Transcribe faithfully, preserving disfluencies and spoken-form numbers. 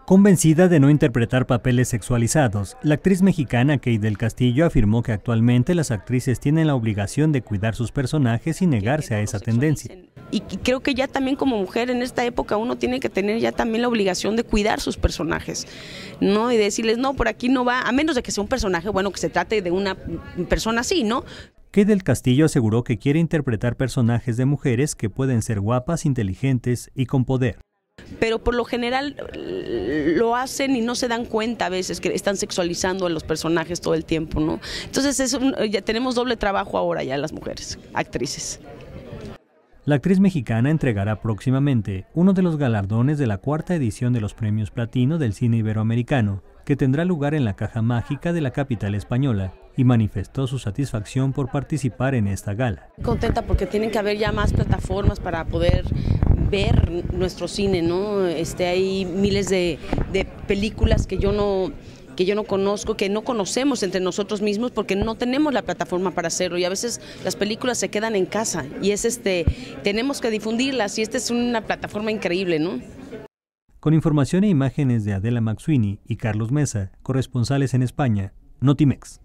Convencida de no interpretar papeles sexualizados, la actriz mexicana Kate del Castillo afirmó que actualmente las actrices tienen la obligación de cuidar sus personajes y negarse a esa tendencia. Y creo que ya también como mujer en esta época uno tiene que tener ya también la obligación de cuidar sus personajes, ¿no? Y decirles, no, por aquí no va, a menos de que sea un personaje, bueno, que se trate de una persona así, ¿no? Kate del Castillo aseguró que quiere interpretar personajes de mujeres que pueden ser guapas, inteligentes y con poder. Pero por lo general lo hacen y no se dan cuenta a veces que están sexualizando a los personajes todo el tiempo, ¿no? Entonces es un, ya tenemos doble trabajo ahora ya las mujeres, actrices. La actriz mexicana entregará próximamente uno de los galardones de la cuarta edición de los Premios Platino del Cine Iberoamericano, que tendrá lugar en la Caja Mágica de la capital española, y manifestó su satisfacción por participar en esta gala. Contenta porque tienen que haber ya más plataformas para poder ver nuestro cine, ¿no? Este, hay miles de, de películas que yo no que yo no conozco, que no conocemos entre nosotros mismos porque no tenemos la plataforma para hacerlo, y a veces las películas se quedan en casa y es este tenemos que difundirlas, y esta es una plataforma increíble, ¿no? Con información e imágenes de Adela McSweeney y Carlos Mesa, corresponsales en España, Notimex.